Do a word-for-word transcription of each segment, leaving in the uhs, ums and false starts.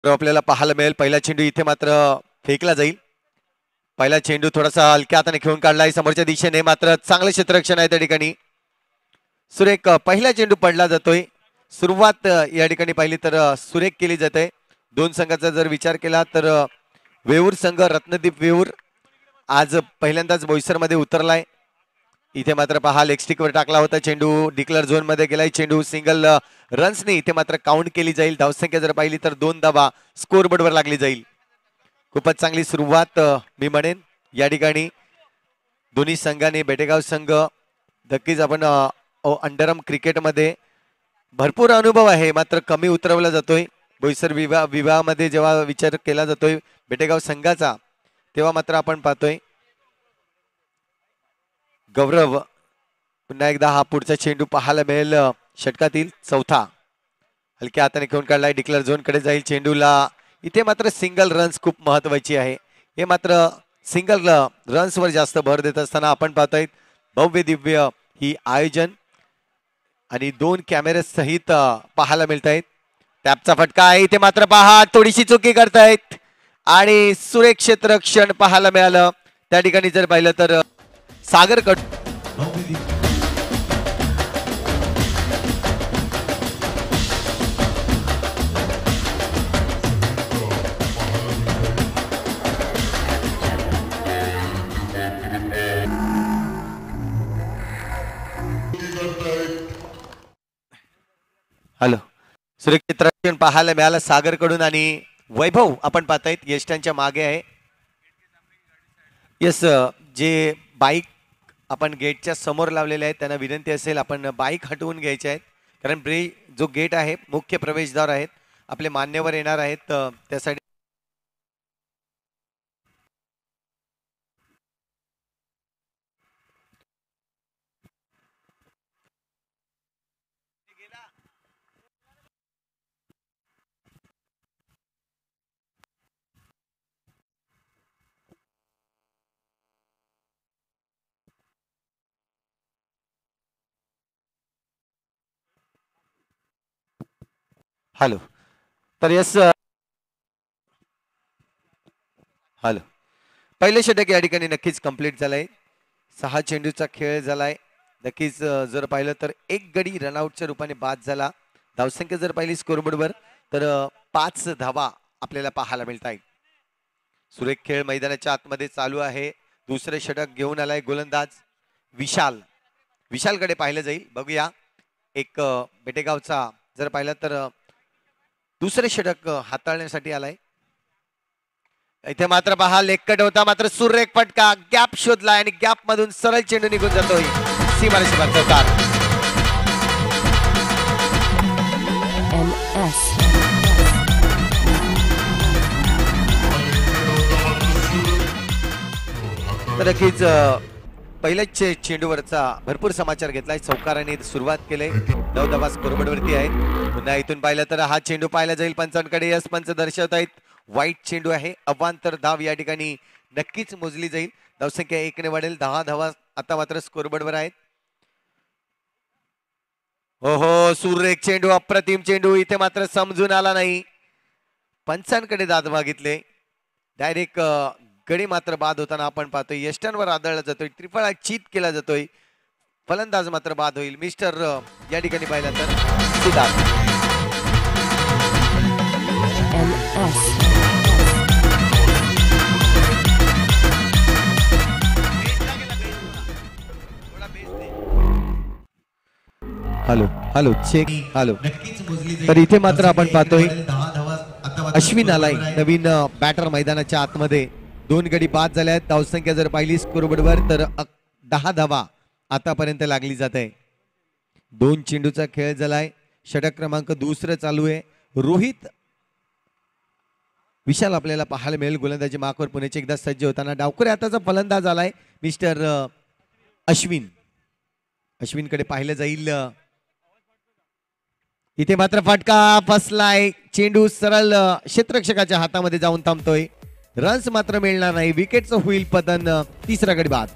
आपल्याला पाहायला मिळेल. पहिला चेंडू इथे मात्र फेकला जाईल. पहिला चेंडू थोडासा हलक्या हाताने खेळून काढलाय समोरच्या दिशेने, मात्र चांगलं क्षेत्ररक्षण आहे त्या ठिकाणी. सुरेख पहिला चेंडू पडला जातोय. सुरुवात या ठिकाणी पाहिली तर सुरेख केली जाते. दोन संघाचा जर विचार केला तर वेऊर संघ, रत्नदीप वेऊर आज पहिल्यांदाच बोईसर मध्ये उतरलाय. इथे मात्र पहा लेग स्टिक वर टाकला होता चेंडू, डिक्लेअर झोन मध्ये गेलाय चेंडू. सिंगल रन्सने इथे मात्र काउंट केली जाईल. धावसंख्या जर पाहिली तर दोन धावा स्कोर बोर्ड वर लागली जाईल. खूपच चांगली सुरुवात मी म्हणेन या ठिकाणी दोन्ही संघाने. बेटेगाव संघ नक्कीच आपण अंडरम क्रिकेटमध्ये भरपूर अनुभव आहे, मात्र कमी उतरवला जातोय. बोईसर विवाह विवाहामध्ये जेव्हा विचार केला जातोय बेटेगाव संघाचा, तेव्हा मात्र आपण पाहतोय गौरव पुन्हा एकदा हा पुढचा चेंडू पाहायला मिळेल. षटकातील चौथा हलक्या हाताने खेळून काढलाय. डिक्लेअर झोन कडे जाईल चेंडूला. इथे मात्र सिंगल रन्स खूप महत्वाची आहे. हे मात्र सिंगल रन्स वर जास्त भर देत असताना आपण पाहतोय भव्य दिव्य ही आयोजन आणि दोन कॅमेरे सहित पाहायला मिळत आहेत. टॅपचा फटका आहे इथे मात्र पहा थोडीशी चुकी करतायत आणि सुरेख क्षेत्ररक्षण पाहायला मिळालं. त्या ठिकाणी जर पाहिलं तर सागर कट हॅलो सुरेख क्षेत्ररक्षण पाहायला मिळालं सागर कडून आणि वैभव आपण पाहतायत यष्टांच्या मागे आहे. यस, जे बाईक आपण गेटच्या समोर लावलेले आहेत त्यांना विनंती असेल आपण बाईक हटवून घ्यायचे आहेत, कारण ब्रे जो गेट आहे मुख्य प्रवेशद्वार आहेत, आपले मान्यवर येणार आहेत त्यासाठी. हॅलो तर यस हॅलो पहिले षटक या ठिकाणी नक्कीच कंप्लीट झालंय. सहा चेंडूचा खेळ झालाय. नक्कीच जर पाहिलं तर एक गडी रनआउटच्या रूपाने बाद झाला. धावसंख्या जर पाहिली स्कोरबोर्डवर तर पाच धावा आपल्याला पाहायला मिळत आहेत. सुरेख खेळ मैदानाच्या आतमध्ये चालू आहे. दुसरे षटक घेऊन आलाय गोलंदाज विशाल. विशालकडे पाहिलं जाईल. बघूया एक बेटेगावचा जर पाहिलं तर दुसरे षटक हाताळण्यासाठी आलाय. इथे मात्र पहा लेगकट होता, मात्र सुरेख फटका गॅप शोधलाय आणि गॅप मधून सरळ चेंडू निघून जातोय सीमारेषे चौकार. तर नक्कीच पहिल्याच चेंडूवरचा भरपूर समाचार घेतलाय. चौकाराने सुरुवात केली. नऊ धावा स्कोरबोर्डवरती आहे. पुन्हा इथून पाहिलं तर हा चेंडू पाहिला जाईल पंचांकडे. यस पंच दर्शवत आहेत वाईट चेंडू आहे. अवांतर धाव या ठिकाणी नक्कीच मोजली जाईल. धावसंख्या एक ने वाढेल. दहा धावा आता मात्र स्कोरबोर्डवर आहेत. हो हो सुरेख चेंडू, अप्रतिम चेंडू. इथे मात्र समजून आला नाही. पंचांकडे दाद मागितले. डायरेक्ट गडी मात्र बाद होताना आपण पाहतोय. यष्टांवर आदळला जातोय. त्रिफळा चीत केला जातोय. फलंदाज मात्र बाद होईल. मिस्टर या ठिकाणी पाहिला तर Siddharth. Hello hello check hello. तर इथे मात्र आपण पाहतोय अश्विन आलाय नवीन बॅटर मैदानाच्या आतमध्ये. दोन गडी बाद झाल्या आहेत. धावसंख्या जर पाहिली स्कोरबोर्डवर तर दहा धावा आतापर्यंत लागली जात आहे. दोन चेंडूचा खेळ झालाय. षटक क्रमांक दुसरं चालू आहे. रोहित विशाल आपल्याला पाहायला मिळेल गोलंदाजी मार्कवर पुण्याचे एकदा सज्ज होताना. डावखुरे आताचा फलंदाज आलाय मिस्टर अश्विन. अश्विनकडे पाहिलं जाईल. इथे मात्र फटका फसलाय. चेंडू सरळ क्षेत्ररक्षकाच्या हातामध्ये जाऊन थांबतोय. रन्स मात्र मिळणार नाही. विकेटचं होईल पतन. तिसरा गडी बाद.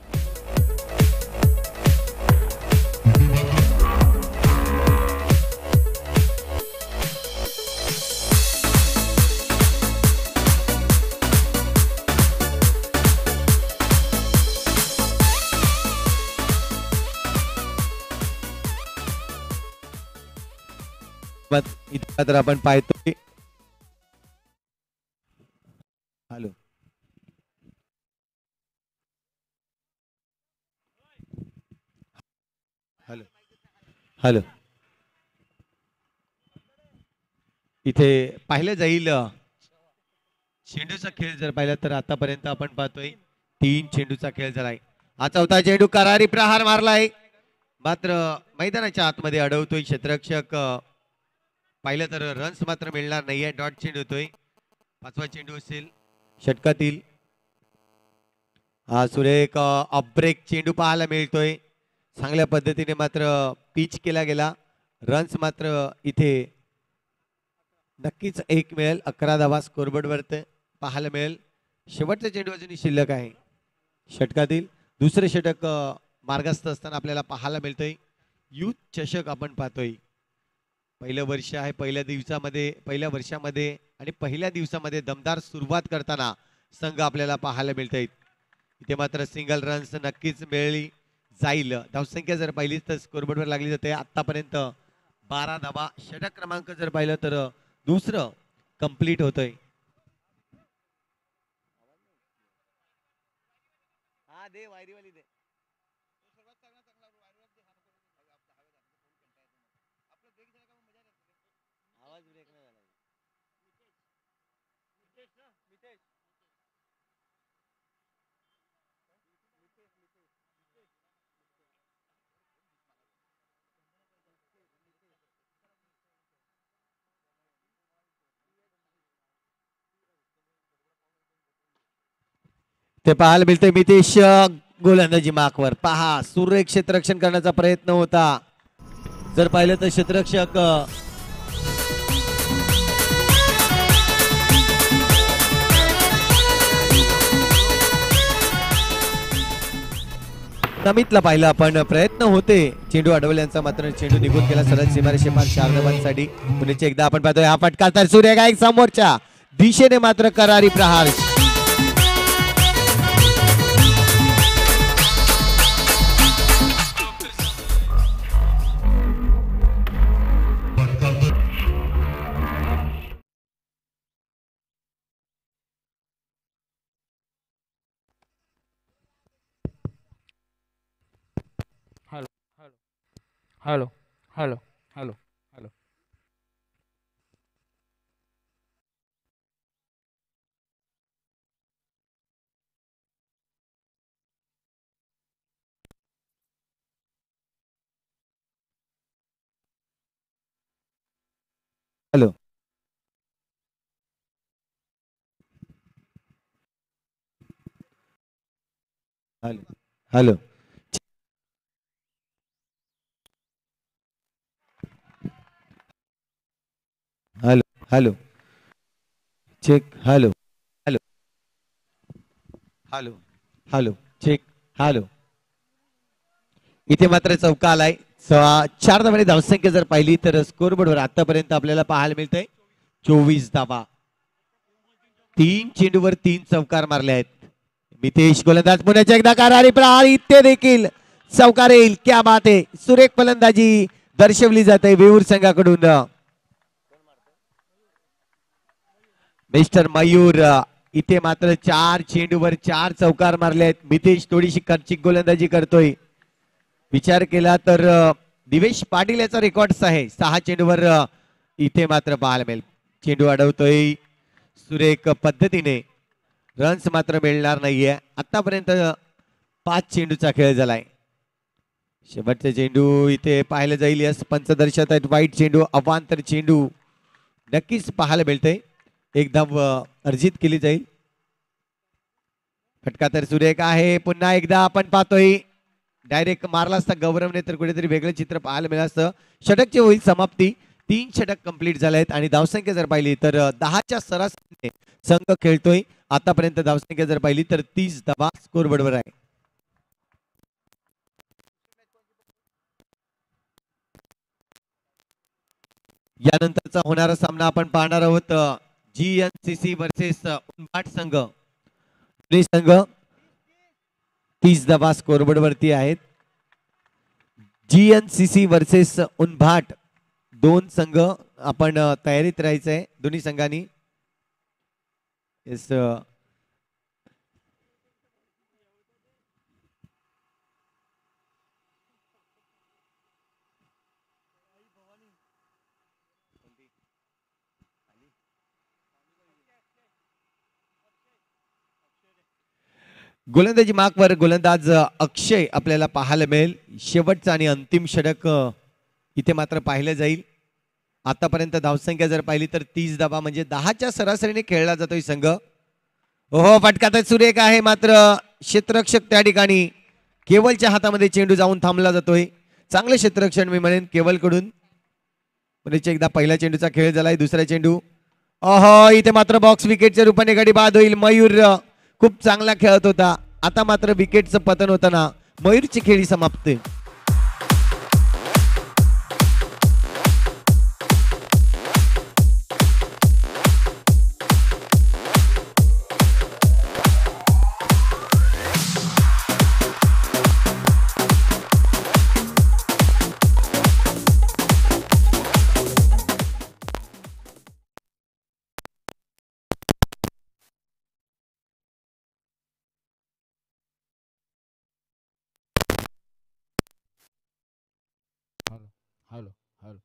इथे तर आपण पाहतोय हॅलो हॅलो हॅलो इथे पाहिलं जाईल चेंडूचा खेळ जर पाहिला तर आतापर्यंत आपण पाहतोय तीन चेंडूचा खेळ झालाय. हा चौथा चेंडू करारी प्रहार मारलाय मात्र मैदानाच्या आतमध्ये अडवतोय क्षेत्ररक्षक. पाहिलं तर रन्स मात्र मिळणार नाहीये. डॉट चेंडू होतोय. पाचवा चेंडू असेल षटकातील. हा सुरेख अपब्रेक चेंडू पाहायला मिळतोय. चांगल्या पद्धतीने मात्र पिच केला गेला. रन्स मात्र इथे नक्कीच एक मिळेल. अकरा धावा स्कोरबोर्ड वरती पाहायला मिळेल. शेवटचा चेंडू अजूनही शिल्लक आहे. षटकातील दुसरे षटक मार्गस्थ असताना आपल्याला पाहायला मिळतोय. युथ चषक आपण पाहतोय. पहिलं वर्ष आहे. पहिल्या दिवसामध्ये पहिल्या वर्षामध्ये आणि पहिल्या दिवसामध्ये दमदार सुरुवात करताना संघ आपल्याला पाहायला मिळतोय. इथे मात्र सिंगल रन्स नक्कीच मिळली जाईल. धावसंख्या जर पाहिली तर स्कोरबोर्डवर लागली जाते. आतापर्यंत बारा धावा. षटक क्रमांक जर पाहिलं तर दुसरं कंप्लीट होतंय. हा दे वायरीवाली दे. आवाज ब्रेक नाही झाला. ते पाहायला मिळते मितेश गोलंदाजी मार्कवर पहा सुरेख क्षेत्ररक्षण करण्याचा प्रयत्न होता. जर पाहिलं तर क्षेत्ररक्षक नमितला पाहिलं आपण प्रयत्न होते चेंडू अडवल्यांचा मात्र चेंडू निघून गेला सरळ सीमारेषेपार चार धावांसाठी. पुण्याची एकदा आपण पाहतोय हा फटका तर सूर्यगायक समोरच्या दिशेने मात्र करारी प्रहार. Hello hello hello hello hello hello hello hello hello hello check hello hello hello hello check hello. इथे मात्र चौका आलाय. चार धावांनी धावसंख्या जर पाहिली तर स्कोरबोर्डवर आतापर्यंत आपल्याला पाहायला मिळतंय चोवीस धावा. तीन चेंडूवर तीन चौकार मारले आहेत. मितेश गोलंदाज पुण्याच्या एकदा करारी प्रहार इथे देखील चौकार येईल. क्या बात आहे. सुरेख फलंदाजी दर्शवली जाते वेऊर संघाकडून. मिस्टर मयूर इथे मात्र चार चेंडूवर चार चौकार मारले आहेत. मितेश थोडीशी खर्चिक गोलंदाजी करतोय. विचार केला तर दिवेश पाटील याचा रेकॉर्ड आहे. सहा चेंडूवर इथे मात्र पाहायला मिळेल. चेंडू अडवतोय सुरेख पद्धतीने. रन्स मात्र मिळणार नाहीये. आतापर्यंत पाच चेंडूचा खेळ झालाय. शेवटचा चेंडू इथे पाहायला जाईल. यस पंच दर्शक आहेत. वाईट चेंडू अवांतर चेंडू नक्कीच पाहायला मिळतंय. एक धाव अर्जित केली जाईल. फटका तर सुरेख आहे. पुन्हा एकदा आपण पाहतोय डायरेक्ट मारला असता गौरवने तर कुठेतरी वेगळं चित्र पाहायला मिळालं असतं. षटकची होईल समाप्ती. तीन षटक कंप्लीट झाले आहेत आणि धावसंख्या जर पाहिली तर दहाच्या सरासरीने संघ खेळतोय. आतापर्यंत धावसंख्या जर पाहिली तर तीस धावा स्कोरबोर्डवर आहे. यानंतरचा होणारा सामना आपण पाहणार आहोत. G N C C versus Unbhat संघ. संघ तीस धावा स्कोरबोर्ड वरती आहेत. G N C C versus Unbhat दोन संघ आपण अ, तयारीत राहायचं आहे दोन्ही संघांनी. येस गोलंदाजी मार्कवर गोलंदाज अ, अक्षय आपल्याला पाहायला मिळेल. शेवटचा आणि अंतिम षटक अ, इथे मात्र पाहिलं जाईल. आतापर्यंत धावसंख्या जर पाहिली तर तीस धावा म्हणजे दहाच्या सरासरीने खेळला जातोय संघ. हो फटका तर सुरेख आहे मात्र क्षेत्ररक्षक त्या ठिकाणी केवलच्या हातामध्ये चेंडू जाऊन थांबला जातोय. चांगले क्षेत्ररक्षण मी म्हणेन केवलकडून. पुढे एकदा पहिल्या चेंडूचा खेळ झालाय. दुसरा चेंडू अहो इथे मात्र बॉक्स विकेटच्या रूपाने गडी बाद होईल. मयूर अ, खूप चांगला खेळत होता. आता मात्र विकेटचं पतन होताना मयूरची खेळी समाप्त. Hello hello hello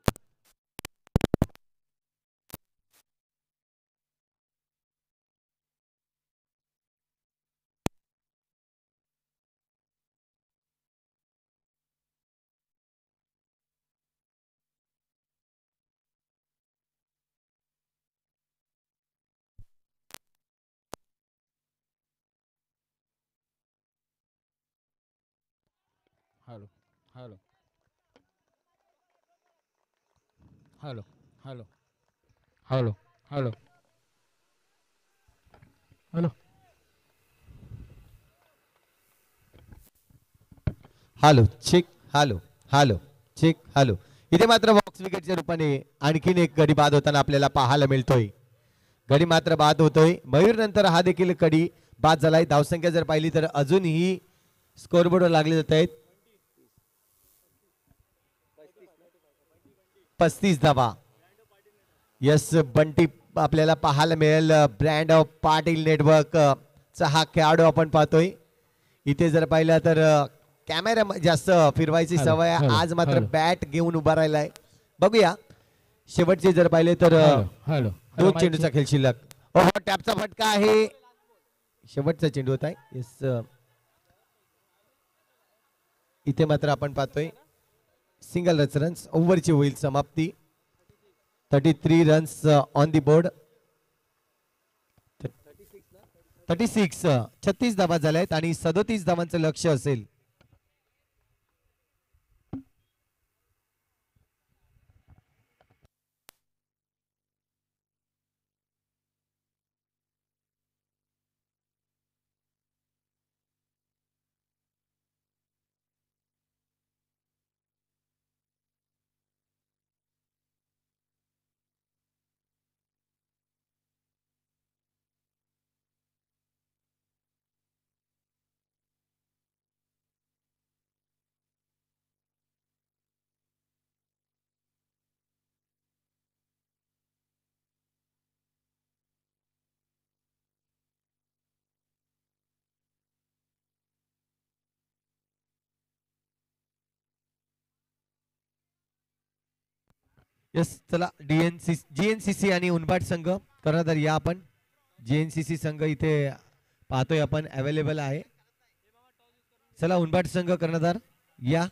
hello hello hello hello hello hello hello hello check hello hello check hello. इथे मात्र बॉक्स विकेटच्या रूपाने आणखीन एक गडी बाद होताना आपल्याला पाहायला मिळतोय. गडी मात्र बाद होतोय. मयूर नंतर हा देखील गडी बाद झालाय. धावसंख्या जर पाहिली तर अजूनही स्कोरबोर्डवर लागले जात आहेत. पस्तीस धावा. यस बंटी आपल्याला पाहायला मिळेल. ब्रँड ऑफ पाटील नेटवर्क चा हा खेळाडू आपण पाहतोय. इथे जर पाहिलं तर कॅमेरा जास्त फिरवायची हॅलो, सवय आहे. हॅलो, आज मात्र हॅलो. बॅट घेऊन उभा राहिलाय. बघूया शेवटचे जर पाहिले तर हॅलो हॅलो हॅलो दोन चेंडूचा खेळ शिल्लक. ओहो टॅपचा फटका आहे. शेवटचा चेंडू होता आहे. येस इथे मात्र आपण पाहतोय सिंगल रन्स रन्स ओव्हरची होईल समाप्ती. Thirty three runs on the board. Thirty six छत्तीस धावा झाल्या आहेत आणि सदोतीस धावांचं लक्ष असेल. यस चला डीएनसी जीएनसीसी आणि उनबाट संघ कर्णधार या आपण. जीएनसीसी संघ इथे पाहतोय आपण अवेलेबल आहे. चला उनबाट संघ कर्णधार या.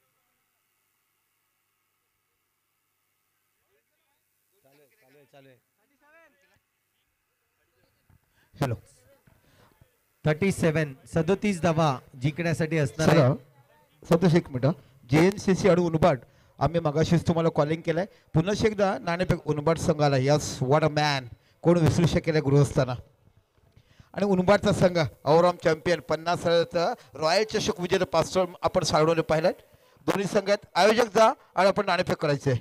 हॅलो थर्टी सेवन सदोतीस धावा जिंकण्यासाठी असणार आहे. चला संतोष एक मिनिट. जे एन सी सी आणि उनबाट आम्ही मगाशीच तुम्हाला कॉलिंग केलंय. पुन्हा एकदा नाणेफेक उनबाट संघाला. Yes what a man. कोण विसरू शकेल या गृहस्थाना. आणि उनबाटचा संघ औराम चॅम्पियन पन्नास सालाचा रॉयल चषक विजेता पाच आपण साडवले पाहिलं. दोन्ही संघात आयोजक जा आणि आपण नाणेफेक करायचे.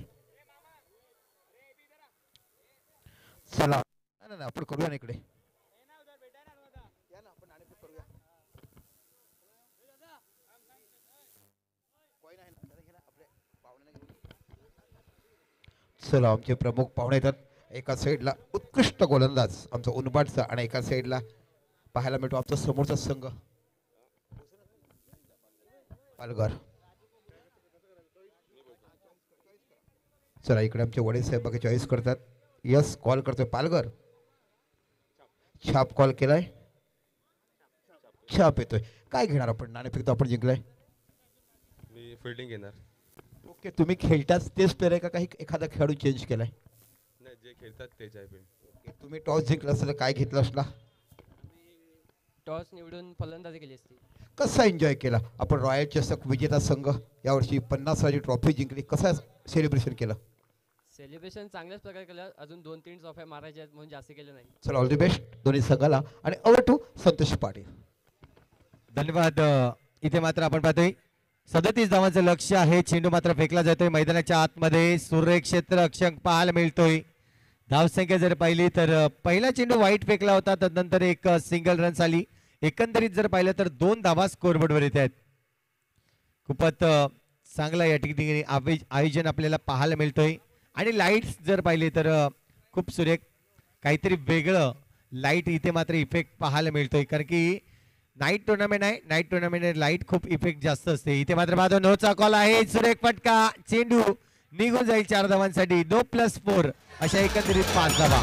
चला नाही नाही आपण करूया ना इकडे. चला आमचे प्रमुख पाहुणे येतात. एका साईडला उत्कृष्ट गोलंदाज आमचा उनबाटचा आणि एका साईडला पाहायला मिळतो आमचा समोरचा संघ पालघर. चला इकडे आमचे वडील साहेब बाकी चॉईस करतात. यस कॉल करतोय पालघर. छाप कॉल केलाय. छाप येतोय. काय घेणार आपण? नाणेफेक तर आपण जिंकलाय. मी फिल्डिंग घेणार. ओके तुम्ही खेळताच तेच प्लेअर आहे का काही एखादा खेळाडू चेंज केलाय? नाही जे खेळतात तेच आहे. पण ओके, तुम्ही टॉस जिंकला असला काय घेतलं असला? टॉस निवडून फलंदाजी केली असती. कसा एन्जॉय केला आपण? रॉयल चषक विजेता संघ यावर्षी पन्नासाची ट्रॉफी जिंकली. कसा सेलिब्रेशन केलं? सेलिब्रेशन चांगल्याच प्रकारे केलं. अजून दोन तीन ट्रॉफ्या मारायच्या आहेत म्हणून जास्त केलं नाही. चला ऑल दी बेस्ट दोन्ही संघाला. आणि ओव्हर टू संतोष पाटील. धन्यवाद. अ, इथे मात्र आपण पाहतोय सदतीस धावांचं लक्ष आहे. चेंडू मात्र फेकला जातोय मैदानाच्या आतमध्ये. सूर्य क्षेत्र अक्षर पाहायला मिळतोय. धावसंख्या जर पाहिली तर अ, पहिला चेंडू वाईट फेकला होता, त्यानंतर एक सिंगल रन आली. एकंदरीत जर पाहिलं तर दोन धावा स्कोरबोर्डवर येत आहेत. खूपच अ, चांगला या ठिकाणी आवे- आयोजन आपल्याला पाहायला मिळतोय. आणि लाईट्स जर पाहिले तर अ, खूप सुरेख काहीतरी वेगळं लाईट इथे मात्र इफेक्ट पाहायला मिळतोय. कारण की नाईट टुर्नामेंट आहे. नाईट टुर्नामेंट लाईट खूप इफेक्ट जास्त असते. इथे मात्र माझा नोचा कॉल आहे. सुरेख फटका. चेंडू निघून जाईल चार धावांसाठी. दो प्लस फोर अशा एकंदरीत पाच धावा.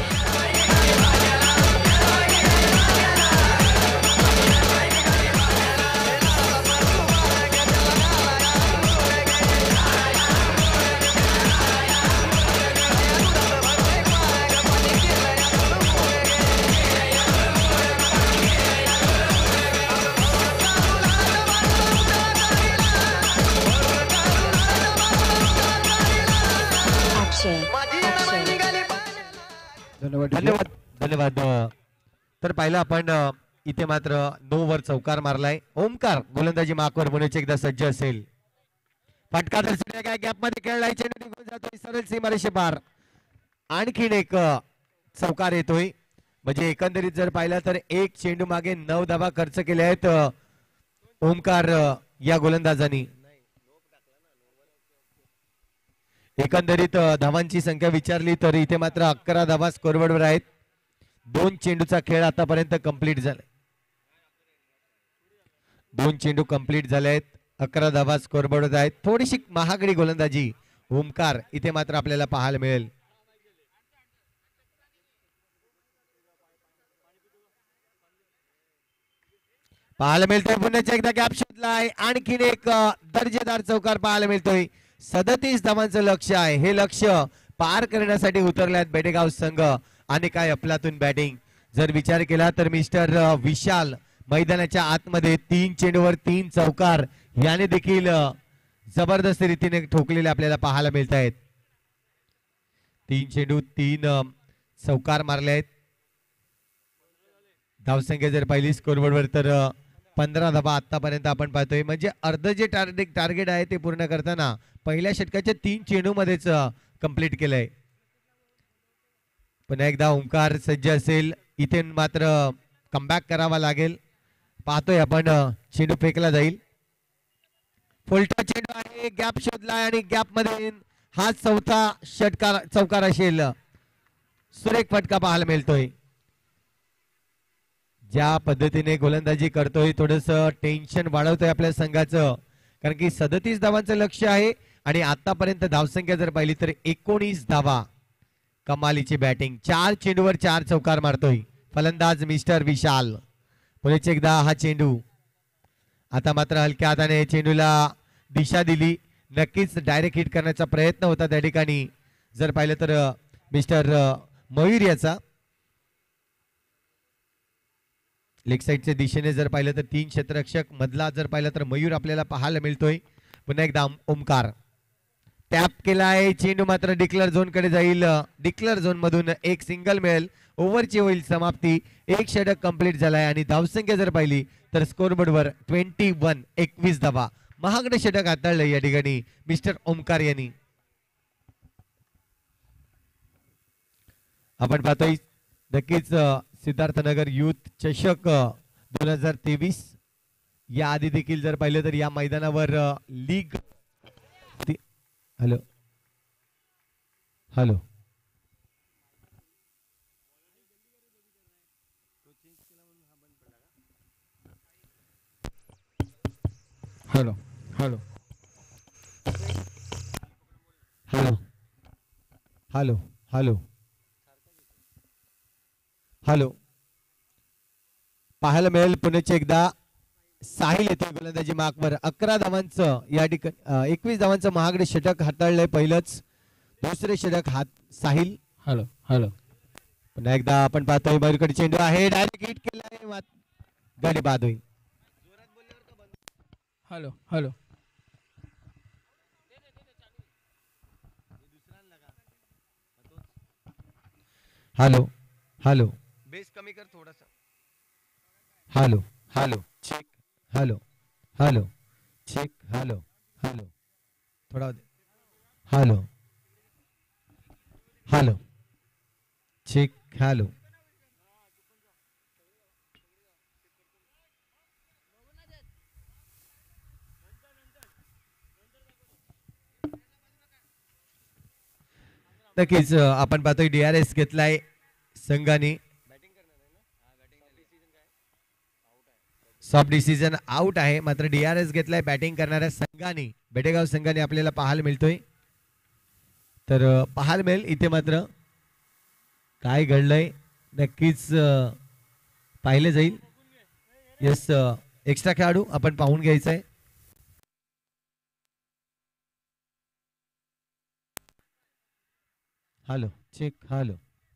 धन्यवाद धन्यवाद धन्यवाद. अ, तर पाहिलं आपण अ, इथे मात्र नो वर चौकार मारलाय. ओमकार गोलंदाजी माकवर पुणेच एकदा सज्ज असेल. फटका तर काय गॅप मध्ये खेळलाय. चेंडू निघून जातोय सरळ सीमारेषे पार. आणखीन एक अ, चौकार येतोय. म्हणजे एकंदरीत जर पाहिलं तर एक चेंडू मागे नऊ धावा खर्च केले आहेत अ, ओमकार अ, या गोलंदाजांनी. एकंदरीत अ, धावांची संख्या विचारली तर इथे मात्र अकरा धावा स्कोरबोर्डवर आहेत. दोन चेंडूचा खेळ आतापर्यंत कंप्लीट झालाय. दोन चेंडू कंप्लीट झाले आहेत. अकरा धावा स्कोरबोर्डवर आहेत. थोडीशी महागडी गोलंदाजी ओमकार इथे मात्र आपल्याला पाहायला मिळेल. पाहायला मिळतोय पुण्याच्या एकदा गॅप शोधलाय. आणखीन एक अ, दर्जेदार चौकार पाहायला मिळतोय. सदतीस धावांचं लक्ष आहे. हे लक्ष पार करण्यासाठी उतरले आहेत बेटेगाव संघ. आणि काय अफलातून बॅटिंग जर विचार केला तर मिस्टर अ, विशाल मैदानाच्या आतमध्ये तीन चेंडूवर तीन चौकार याने देखील अ, जबरदस्त रीतीने ठोकलेले आपल्याला पाहायला मिळत आहेत. तीन चेंडू तीन अ, चौकार मारले आहेत. धावसंख्या जर पाहिली स्कोरबोर्डवर तर अ, पंधरा धावा आतापर्यंत आपण पाहतोय. म्हणजे अर्ध जे टार्गेट टार्गेट आहे ते पूर्ण करताना पहिल्या षटकाच्या तीन चेंडू मध्येच कंप्लीट केलंय. पुन्हा एकदा ओंकार सज्ज असेल. इथे मात्र कमबॅक करावा लागेल. पाहतोय आपण अ, चेंडू फेकला जाईल. फुलटा चेंडू आहे. गॅप शोधलाय आणि गॅप मध्ये हा चौथा षटकार चौकार असेल. सुरेख फटका पाहायला मिळतोय. ज्या पद्धतीने गोलंदाजी करतोय थोडस टेन्शन वाढवतोय आपल्या संघाचं. कारण की सदतीस धावांचं लक्ष आहे आणि आतापर्यंत धावसंख्या जर पाहिली तर एकोणीस धावा. कमालीची बॅटिंग. चार चेंडूवर चार चौकार मारतोय फलंदाज मिस्टर विशाल. पुढेच एकदा हा चेंडू. आता मात्र हलक्या हाताने चेंडूला दिशा दिली. नक्कीच डायरेक्ट हिट करण्याचा प्रयत्न होता त्या ठिकाणी जर पाहिलं तर मिस्टर मयूर याचा. लेग साईडच्या दिशेने जर पाहिलं तर तीन क्षेत्ररक्षक मधला जर पाहिलं तर मयूर आपल्याला पाहायला मिळतोय. पुन्हा एकदा ओमकार टॅप केलाय. चेंडू मात्र डिक्लेअर झोन कडे जाईल. डिक्लेअर झोन मधून एक सिंगल मिळेल. ओव्हरची होईल समाप्ती. एक षटक कंप्लीट झालाय आणि धावसंख्या जर पाहिली तर स्कोरबोर्डवर ट्वेंटी वन एकवीस धावा. महागडे षटक हाताळलंय या ठिकाणी मिस्टर ओमकार यांनी. आपण पाहतोय नक्कीच सिद्धार्थनगर युथ चषक दोन हजार तेवीस या आधी देखील जर पाहिलं तर या मैदानावर league. Hello hello hello hello hello hello hello hello पाहायला मिळेल पुण्याचे एकदा साहिल येते गोलंदाजी मार्कवर. अकरा धावांचं या ठिकाणी एकवीस धावांचं महागडे षटक हाताळलंय पहिलंच. दुसरे षटक हात साहिल. हॅलो हॅलो पुन्हा एकदा आपण पाहतोय मयूरकडे चेंडू आहे, डायरेक्ट हिट केला आहे, गाडी बाद होईल. Hello hello hello hello bass कमी कर थोडासा. Hello hello check hello hello check hello hello थोडा हॅलो हॅलो चेक हॅलो नक्कीच आपण पाहतोय डीआरएस घेतलाय संघाने. सॉफ्ट डिसिजन आउट आहे, मात्र डीआरएस घेतलाय बॅटिंग करणाऱ्या संघाने, बेटेगाव संघाने आपल्याला पाहायला मिळतोय. तर पाहायला मिळेल इथे मात्र काय घडलंय नक्कीच पाहिले जाईल. यस एक्स्ट्रा खेळाडू आपण पाहून घ्यायचंय. हॅलो चेक हॅलो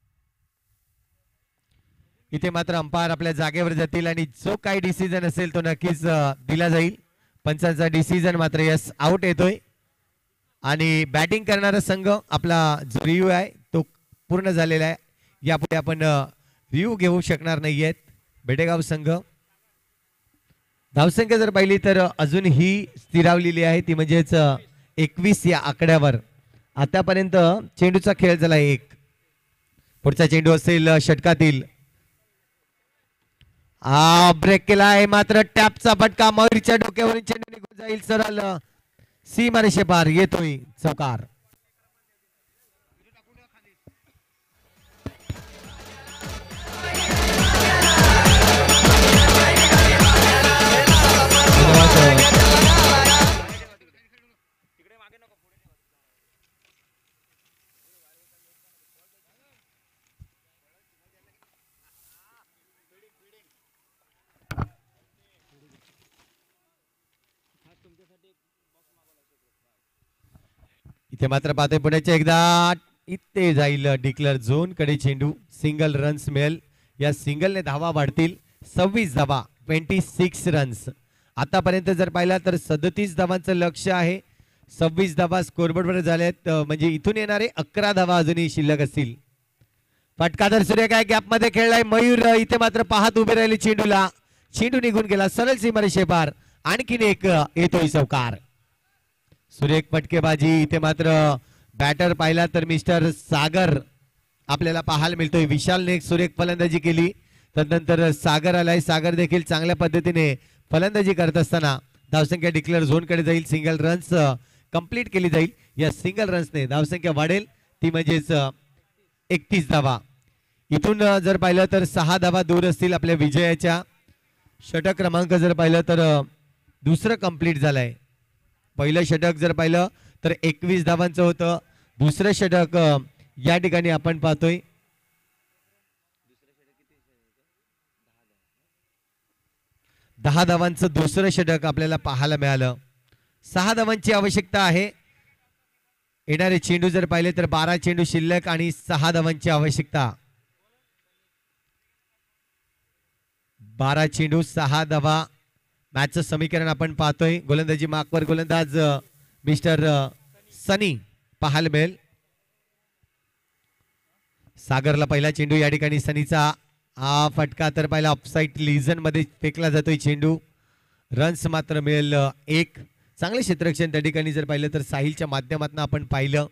इथे मात्र अंपायर आपल्या जागेवर जातील आणि जो काही डिसिजन असेल तो नक्कीच दिला जाईल. पंचांचा डिसिजन मात्र यस आउट येतोय आणि बॅटिंग करणारा संघ आपला जो रिव्ह्यू आहे तो पूर्ण झालेला आहे. यापुढे आपण रिव्ह्यू घेऊ शकणार नाहीयेत. बेटेगाव संघ धावसंख्या जर पाहिली तर अजूनही स्थिरावलेली आहे, ती म्हणजेच एकवीस या आकड्यावर. आतापर्यंत चेंडूचा खेळ झाला एक. पुढचा चेंडू असेल षटकातील. हा ब्रेक केला आहे, मात्र टॅपचा फटका मयूरच्या डोक्यावरून चेंडू निघून जाईल सरळ सीमारेषे पार. येतोय चौकार. इथे मात्र पाहतोय पुण्याच्या एकदा इथे जाईल डिक्लेअर झोन कडे चेंडू. सिंगल रन्स मिळेल. या सिंगलने धावा वाढतील. सव्वीस धावा ट्वेंटी सिक्स रन्स. आतापर्यंत जर पाहिला तर सदतीस धावांचं लक्ष आहे. सव्वीस धावा स्कोरबोर्डवर झाल्यात, म्हणजे इथून येणारे अकरा धावा अजूनही शिल्लक असतील. फटकादर सूर्य काय गॅप मध्ये खेळलाय मयूर. इथे मात्र पाहत उभे राहिले चेंडूला. चेंडू निघून गेला सरळ सीमारेषे पार. आणखीन एक येतोय चौकार. सुरेख फटकेबाजी. इथे मात्र बॅटर पाहिला तर मिस्टर सागर आपल्याला पाहायला मिळतोय. विशालने एक सुरेख फलंदाजी केली, तदनंतर सागर आलाय. सागर देखील चांगल्या पद्धतीने फलंदाजी करत असताना धावसंख्या डिक्लेअर झोन कडे जाईल. सिंगल रन्स कंप्लीट केली जाईल. या सिंगल रन्सने धावसंख्या वाढेल, ती म्हणजेच एकतीस धावा. इथून जर पाहिलं तर सहा धावा दूर असतील आपल्या विजयाच्या. षटक क्रमांक जर पाहिलं तर दुसरं कंप्लीट झालंय. पहिलं षटक जर पाहिलं तर एकवीस धावांचं होतं. दुसरं षटक या ठिकाणी आपण पाहतोय दहा धावांचं दुसरं षटक आपल्याला पाहायला मिळालं. सहा धावांची आवश्यकता आहे. येणारे चेंडू जर पाहिले तर बारा चेंडू शिल्लक आणि सहा धावांची आवश्यकता. बारा चेंडू सहा धावा. मॅचचं समीकरण आपण पाहतोय. गोलंदाजी मार्कवर गोलंदाज मिस्टर सनी पाहायला मिळेल. सागरला पहिला चेंडू या ठिकाणी सनीचा. हा फटका तर पहिला ऑफसाईड लिझन मध्ये फेकला जातोय चेंडू. रन्स मात्र मिळेल एक. चांगले क्षेत्ररक्षण त्या ठिकाणी जर पाहिलं तर साहिलच्या माध्यमातून आपण पाहिलं.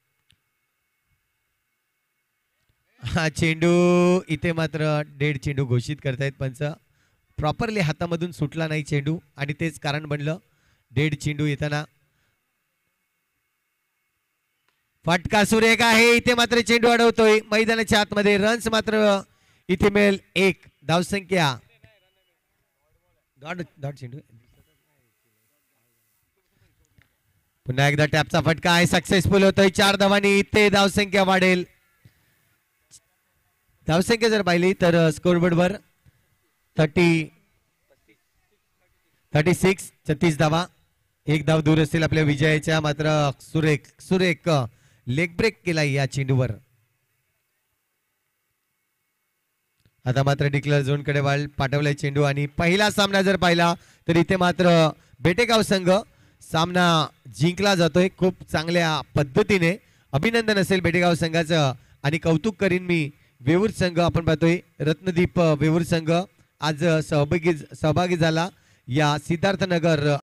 हा चेंडू इथे मात्र डेड चेंडू घोषित करतायत पंच. प्रॉपरली हातामधून सुटला नाही चेंडू आणि तेच कारण बनलं डेड चेंडू येताना. फटका सुरेख आहे. इथे मात्र चेंडू अडवतोय मैदानाच्या आतमध्ये. रन्स मात्र इथे मिळेल एक. धावसंख्या डॉट डॉट चेंडू. पुन्हा एकदा टॅपचा फटका आहे. सक्सेसफुल होतोय. चार धावांनी इथे धावसंख्या वाढेल. धावसंख्या जर पाहिली तर स्कोरबोर्ड वर थर्टी थर्टी सिक्स छत्तीस धावा. एक धाव दूर असतील आपल्या विजयाच्या. मात्र सुरेख सुरेख लेग ब्रेक केला या चेंडूवर. आता मात्र डिक्लेअर झोन कडे वाल पाठवलाय चेंडू. आणि पहिला सामना जर पाहिला तर इथे मात्र बेटेगाव संघ सामना जिंकला जातोय खूप चांगल्या पद्धतीने. अभिनंदन असेल बेटेगाव संघाचं. आणि कौतुक करीन मी वेऊर संघ. आपण पाहतोय रत्नदीप वेऊर संघ आज सहभागी सहभागी झाला या सिद्धार्थनगर